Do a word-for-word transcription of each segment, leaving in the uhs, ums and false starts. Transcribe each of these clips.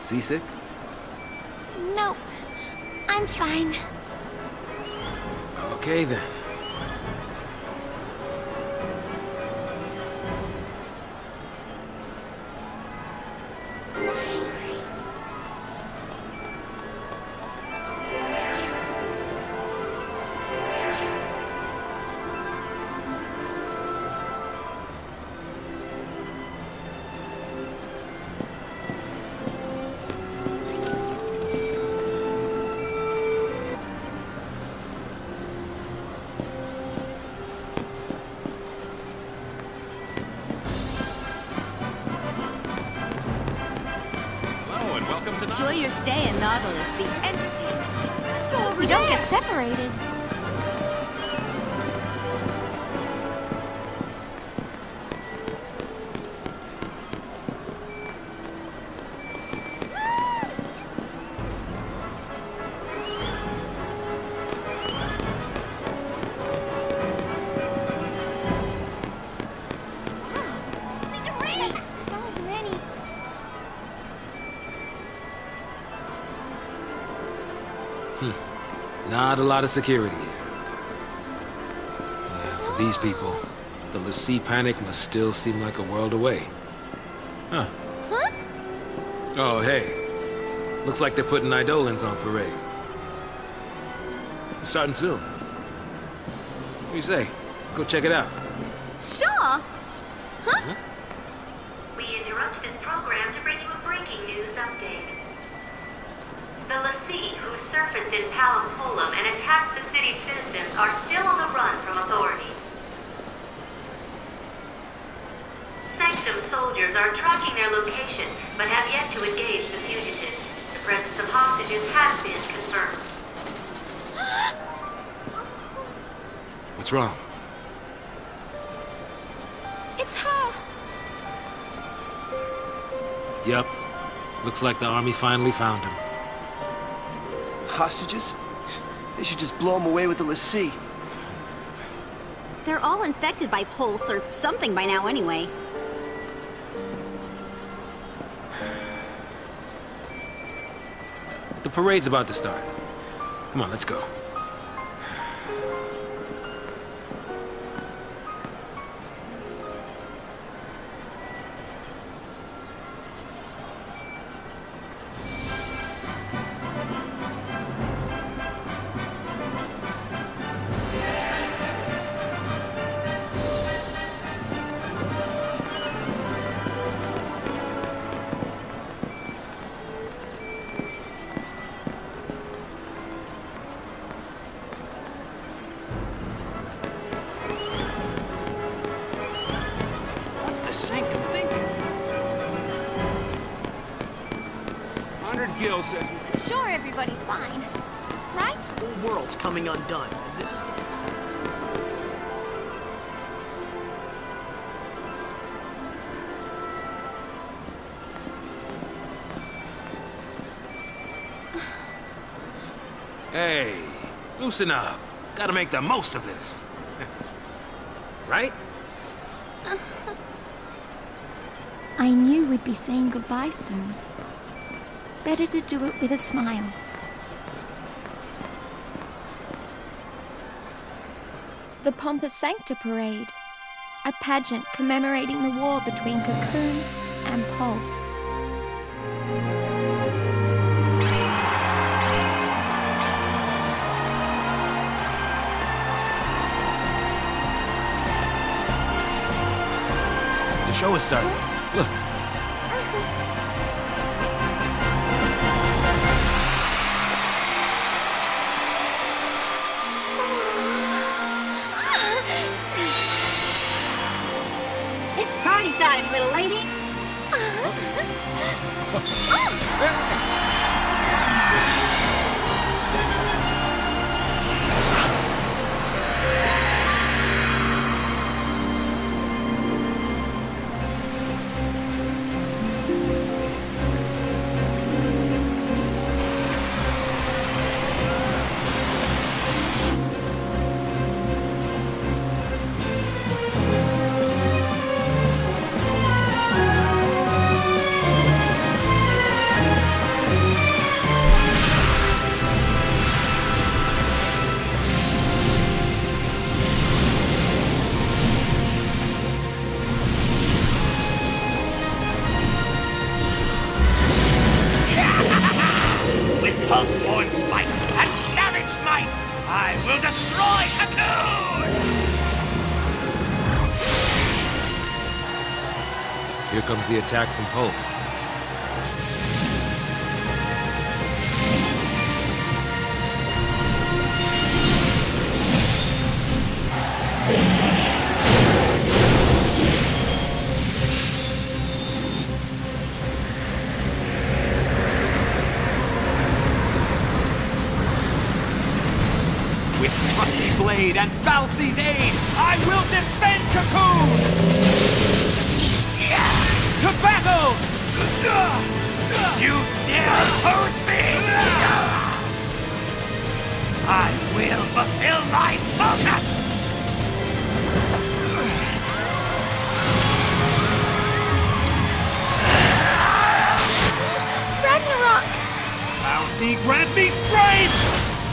Seasick? Nope. I'm fine. Okay then. Enjoy your stay in Nautilus, the entertainment. Let's go over We there. don't get separated. Not a lot of security here. Yeah, for these people, the fal'cie panic must still seem like a world away. Huh. Huh? Oh, hey. Looks like they're putting Eidolons on parade. We're starting soon. What do you say? Let's go check it out. Sure. Huh? Huh? We interrupt this program to bring you a breaking news update. The fal'cie who surfaced in Palom and attacked the city's citizens are still on the run from authorities. Sanctum soldiers are tracking their location, but have yet to engage the fugitives. The presence of hostages has been confirmed. What's wrong? It's her. Yup. Looks like the army finally found him. Hostages? They should just blow them away with the fal'cie. They're all infected by pulse or something by now anyway. The parade's about to start. Come on, let's go. Sanctum thinking? Hundred Gil says we can. Sure, everybody's fine. Right? The whole world's coming undone, and this is the next thing. Hey, loosen up. Gotta make the most of this. Right? I knew we'd be saying goodbye soon. Better to do it with a smile. The Pompous Sancta Parade. A pageant commemorating the war between Cocoon and Pulse. The show is starting. Look. It's party time, little lady. Spawn spite and savage might, I will destroy Cocoon! Here comes the attack from Pulse. With trusty blade and fal'cie's aid, I will defend Cocoon! To battle! You dare oppose me? I will fulfill my focus! Ragnarok! fal'cie grant me strength!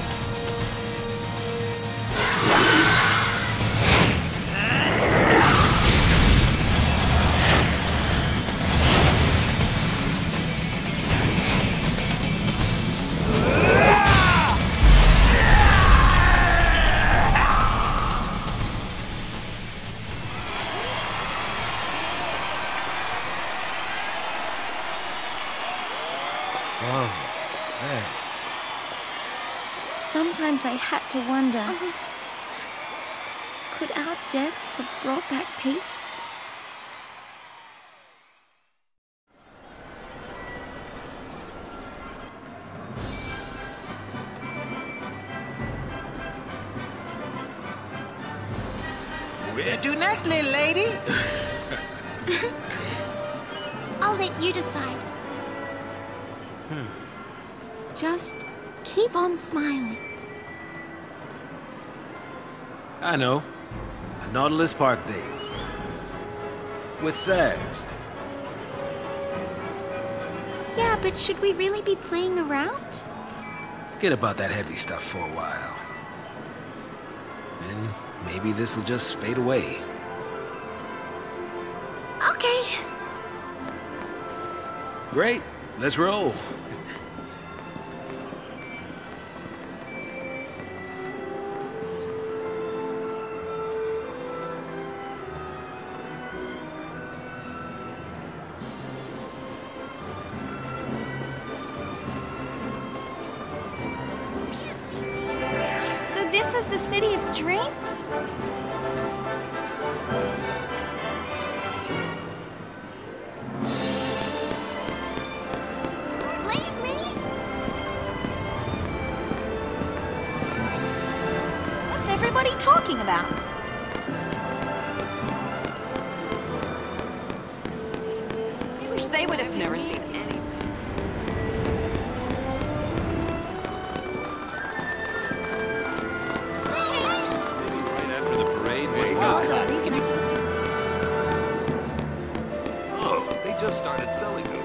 Oh, man. Sometimes I had to wonder, could our deaths have brought back peace? Where to next, little lady? I'll let you decide. Hmm. Just keep on smiling. I know. A Nautilus Park day. With Sags. Yeah, but should we really be playing around? Forget about that heavy stuff for a while. Then maybe this'll just fade away. Okay. Great. Let's roll. So this is the city of dreams? Leave me! What's everybody talking about? I wish they would have never seen any. Oh, they just started selling those.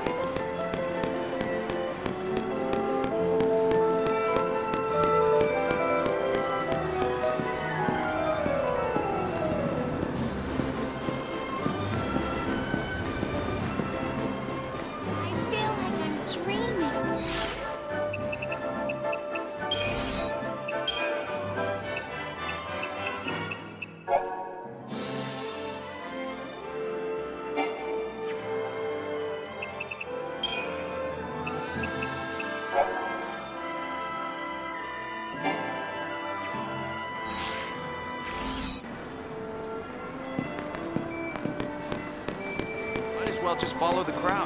I feel like I'm dreaming. Might as well just follow the crowd.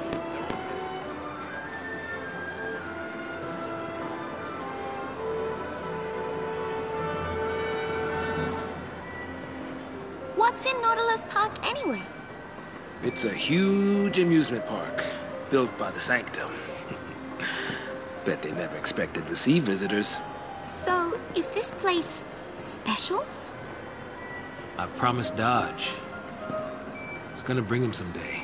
What's in Nautilus Park anyway? It's a huge amusement park, built by the Sanctum. Bet they never expected to see visitors. So, is this place special? I promised Dodge. I was gonna bring him someday.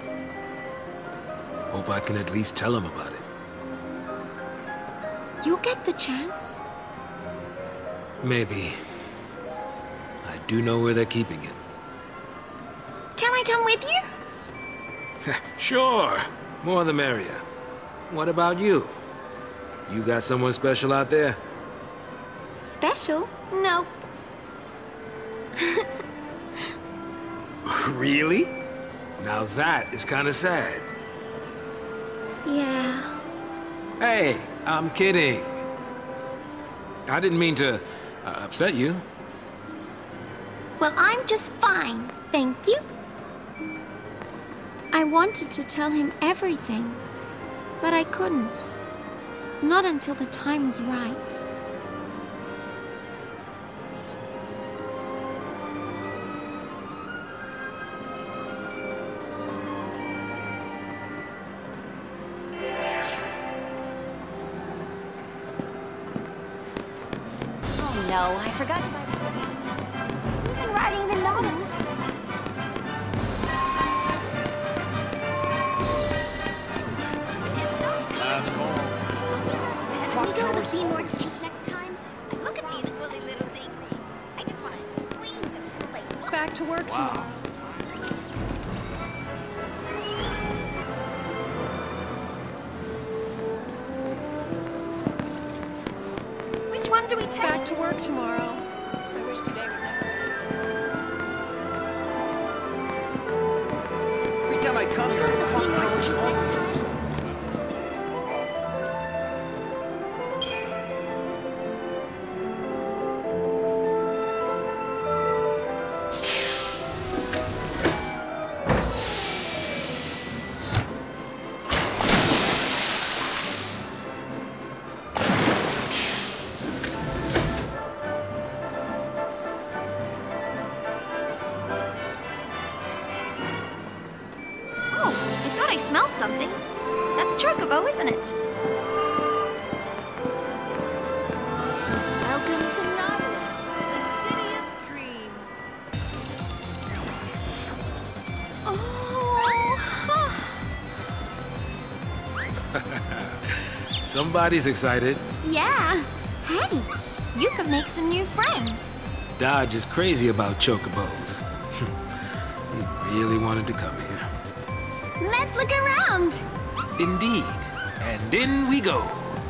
Hope I can at least tell him about it. You'll get the chance. Maybe. I do know where they're keeping him. Can I come with you? Sure. More the merrier. What about you? You got someone special out there? Special? Nope. Really? Now that is kind of sad. Yeah. Hey, I'm kidding. I didn't mean to uh, upset you. Well, I'm just fine, thank you. I wanted to tell him everything, but I couldn't. Not until the time was right. Oh no, I forgot to buy. You've been riding the Nautilus. It's so Last call. Can we go to the Seawards Cheap next time? Look at these silly little things. I just want to squeeze them to play. It's back to work tomorrow. Which one do we It's take? back to work tomorrow. I wish today would never. Every time I come here, the clock tower's full. I smelled something. That's Chocobo, isn't it? Welcome to Nautilus, the city of dreams. Oh. Somebody's excited. Yeah. Hey, you could make some new friends. Dodge is crazy about chocobos. He really wanted to come here. Let's look around. Indeed. And in we go.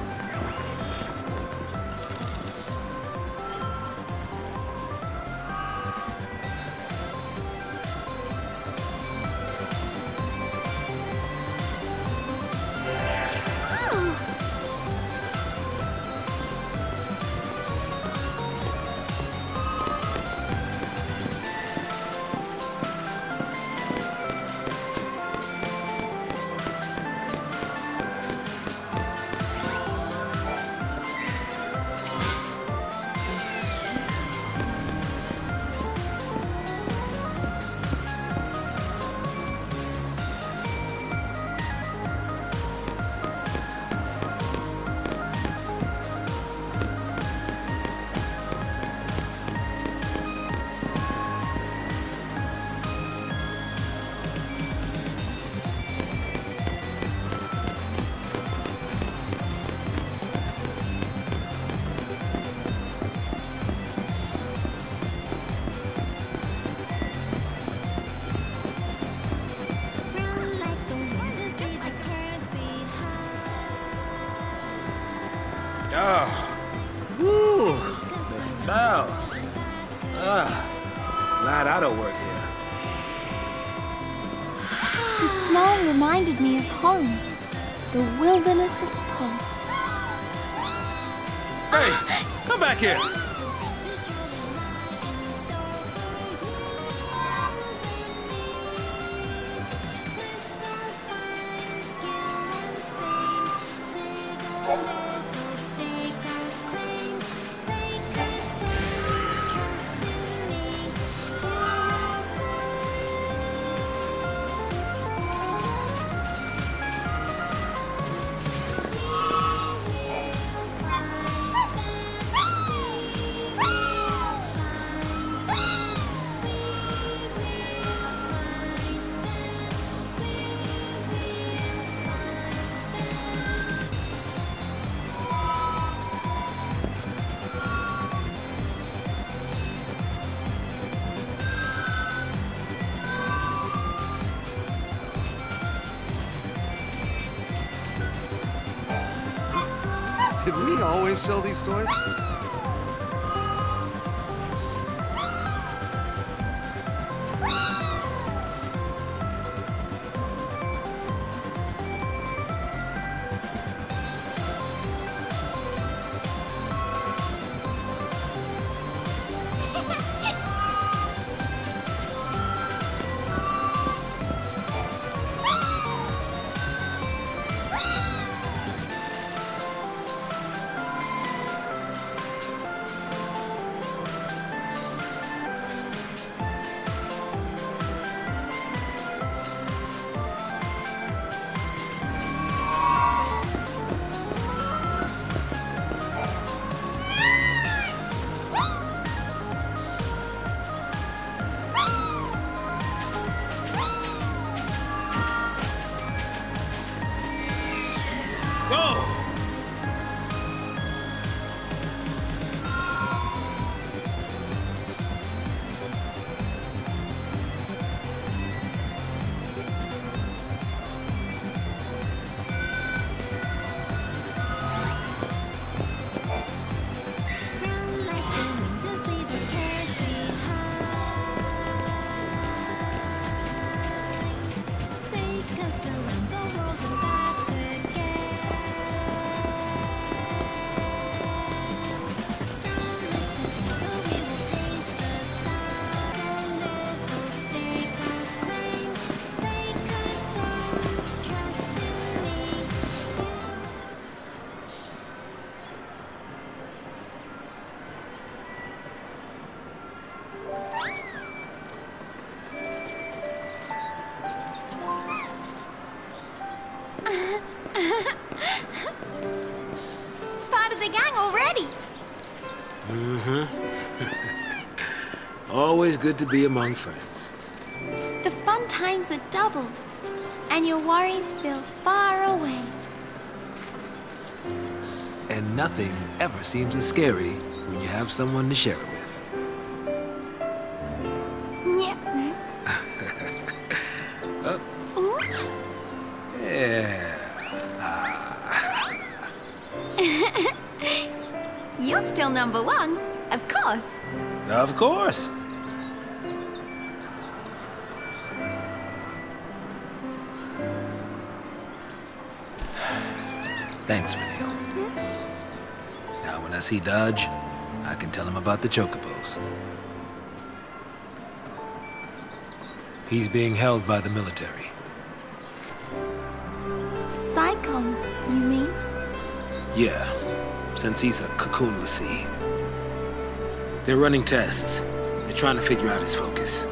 Oh, woo, the smell. Ah, glad I don't work here. The smell reminded me of home, the wilderness of Pulse. Hey, come back here. Did we always sell these toys? Part of the gang already. Mm-hmm. Always good to be among friends. The fun times are doubled, and your worries feel far away. And nothing ever seems as scary when you have someone to share it with. Yep. Oh. Ooh. Yeah. You're still number one, of course. Of course. Thanks, Vanille. Hmm? Now, when I see Dodge, I can tell him about the chocobos. He's being held by the military. Psychon, you mean? Yeah, since he's a cocoon fal'cie. They're running tests. They're trying to figure out his focus.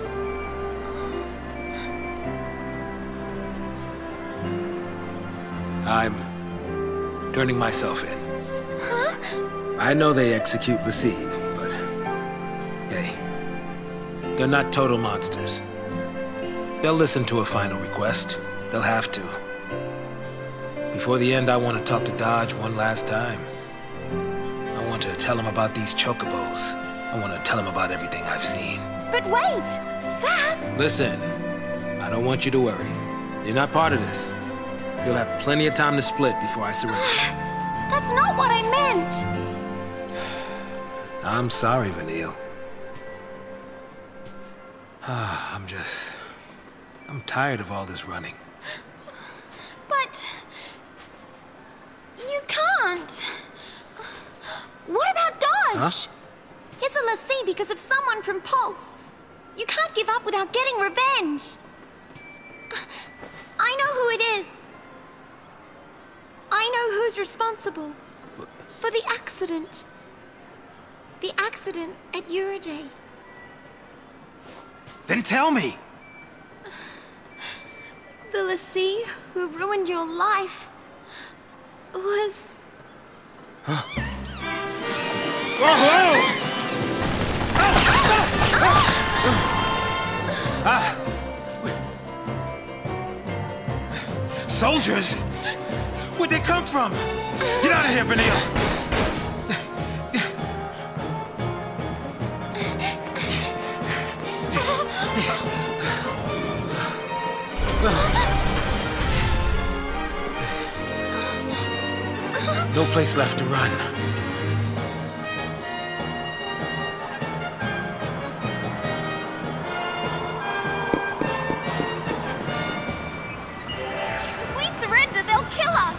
I'm turning myself in. Huh? I know they execute fal'cie, but hey, they're not total monsters. They'll listen to a final request. They'll have to. Before the end, I want to talk to Dodge one last time. I want to tell him about these chocobos. I want to tell him about everything I've seen. But wait! Sass! Listen, I don't want you to worry. You're not part of this. You'll have plenty of time to split before I surrender. That's not what I meant! I'm sorry, Vanille. I'm just... I'm tired of all this running. But... you can't. What about Dodge? Huh? It's a fal'cie because of someone from Pulse. You can't give up without getting revenge. I know who it is. I know who's responsible for the accident. The accident at Uriday. Then tell me! The fal'cie who ruined your life was... Huh? Whoa! Ah! Soldiers? Where'd they come from? Get out of here, Vanille! No place left to run. If we surrender, they'll kill us!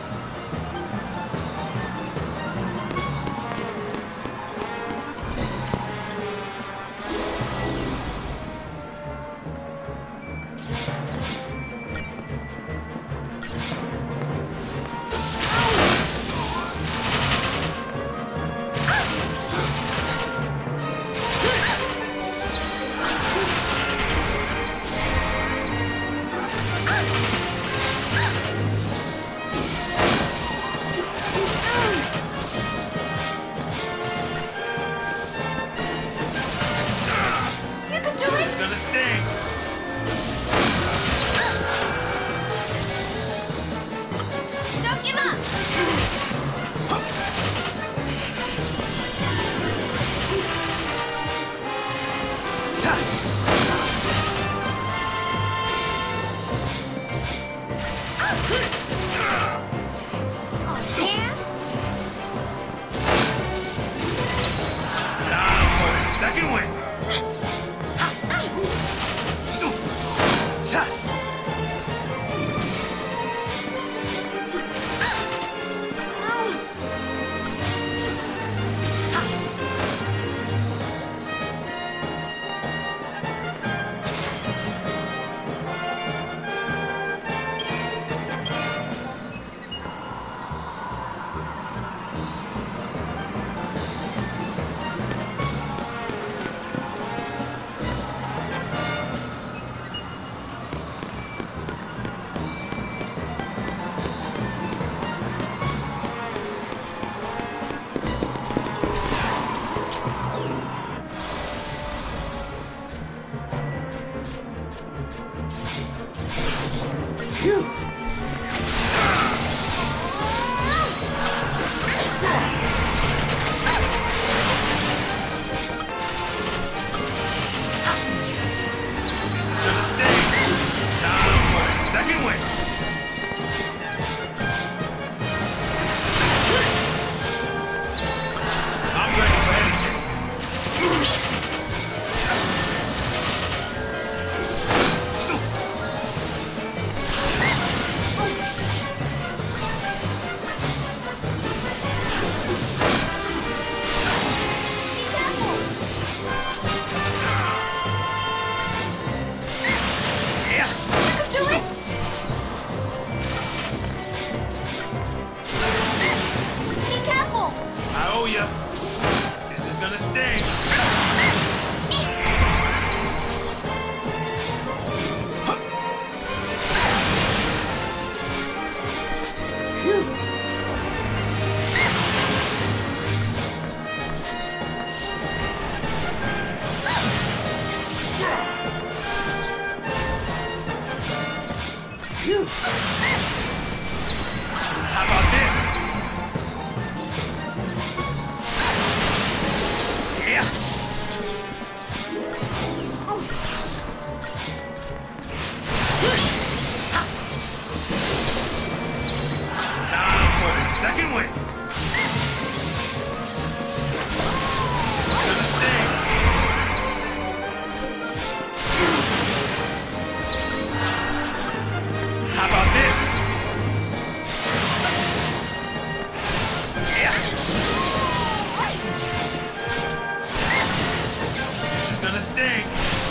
How about this? Yeah. Time for the second win. This is gonna sting. How about this? Yeah. This is gonna sting.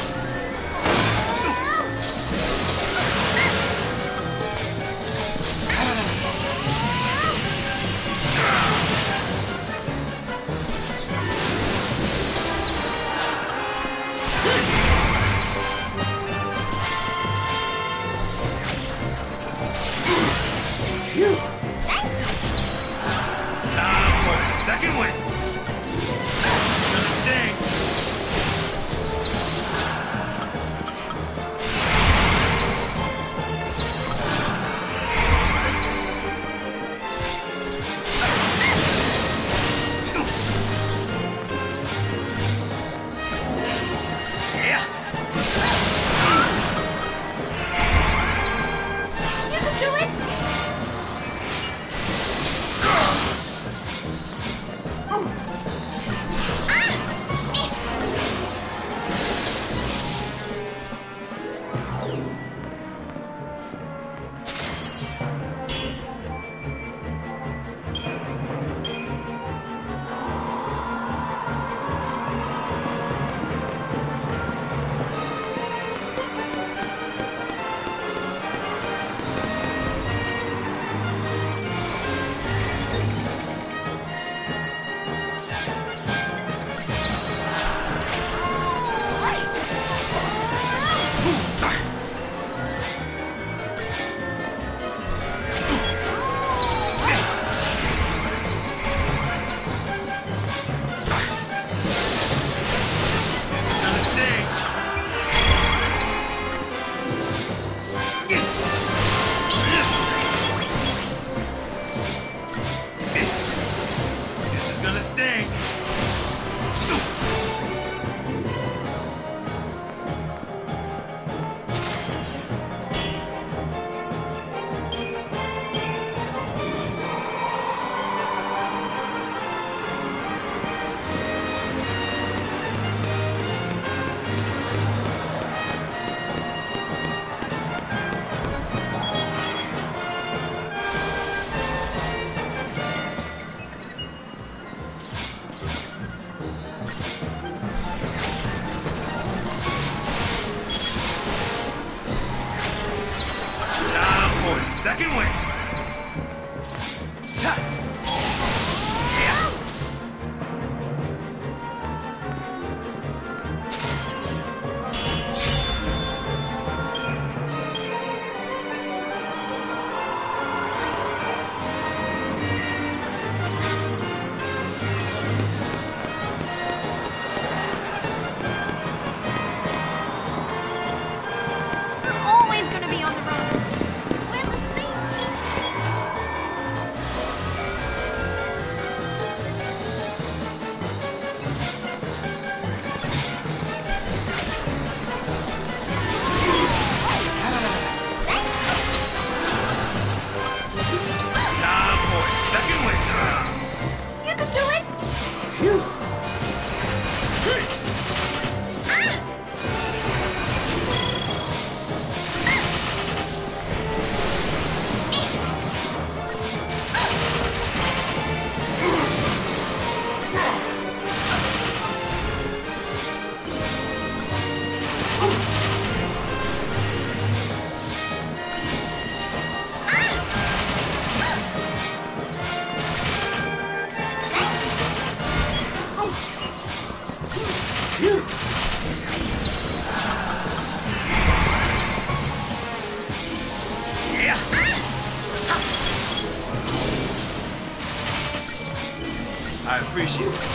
Time for the second win. It's gonna sting. Yeah. You can do it. second wind. I appreciate it.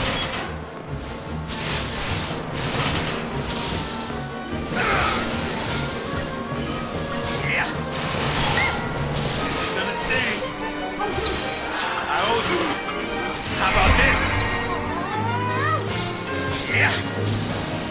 Yeah. This is gonna sting. I owe you. How about this? Yeah.